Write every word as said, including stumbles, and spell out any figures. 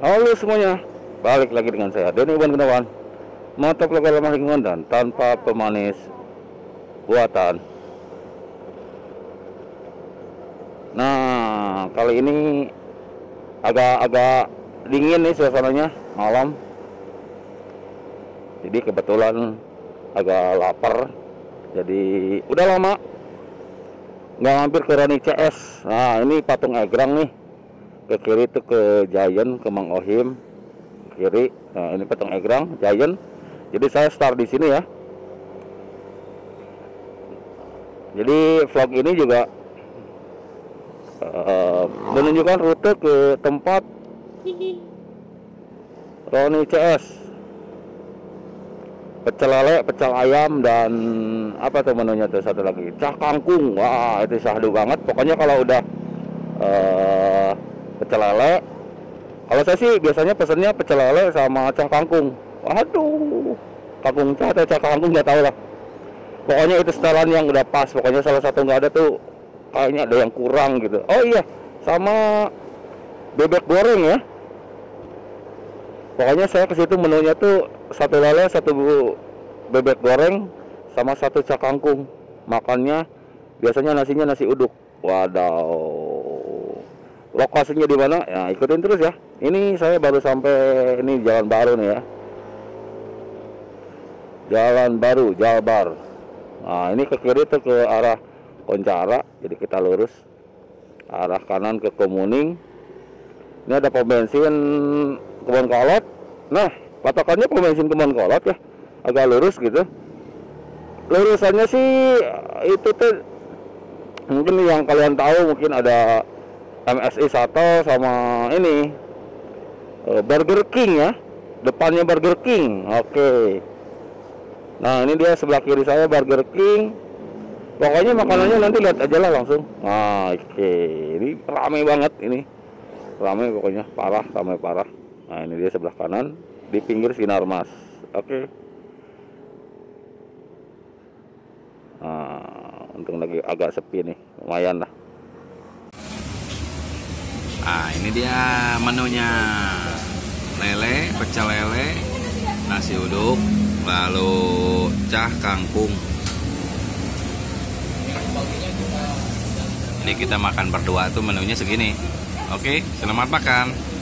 Halo semuanya, balik lagi dengan saya Denny Gunawan, Motovlog ramah lingkungan dan tanpa pemanis buatan. Nah, kali ini agak-agak dingin nih suasananya malam. Jadi kebetulan agak lapar. Jadi udah lama nggak mampir ke Roni C S. Nah, ini patung egrang nih. Ke kiri itu ke Giant, ke Mang Ohim. Ke kiri. Nah, ini patung egrang Giant. Jadi saya start di sini ya. Jadi vlog ini juga uh, menunjukkan rute ke tempat Roni C S. Pecel lele, pecel ayam, dan apa tuh menunya tuh satu lagi, cah kangkung. Wah, itu syahdu banget. Pokoknya kalau udah uh, pecel lele, kalau saya sih biasanya pesennya pecel lele sama cah kangkung. Waduh, kangkung cah atau cah kangkung nggak tahu lah. Pokoknya itu setelan yang udah pas. Pokoknya salah satu nggak ada tuh kayaknya ada yang kurang gitu. Oh iya, sama bebek goreng ya. Pokoknya saya ke situ menunya tuh satu lele, satu bebek goreng, sama satu cah kangkung. Makannya biasanya nasinya nasi uduk. Wadaw. Lokasinya di mana? Ya ikutin terus ya. Ini saya baru sampai ini jalan baru nih ya. Jalan baru, Jabar. Nah, ini ke kiri tuh ke arah Koncara. Jadi kita lurus. Arah kanan ke Komuning. Ini ada pom bensin Kebon Kolot. Nah, patokannya pom bensin Kebon Kolot ya. Agak lurus gitu. Lurusannya sih itu tuh mungkin yang kalian tahu, mungkin ada M S I satu sama ini Burger King ya. Depannya Burger King. Oke. Nah, ini dia sebelah kiri saya Burger King. Pokoknya makanannya nanti lihat aja lah langsung. Nah, oke. Ini ramai banget ini. Ramai pokoknya, parah, ramai parah. Nah, ini dia sebelah kanan di pinggir Sinar Mas. Oke. Nah, untung lagi agak sepi nih, lumayan lah. Nah, ini dia menunya. Lele, pecel lele, nasi uduk, lalu cah kangkung. Ini kita makan berdua tuh menunya segini. Oke, selamat makan.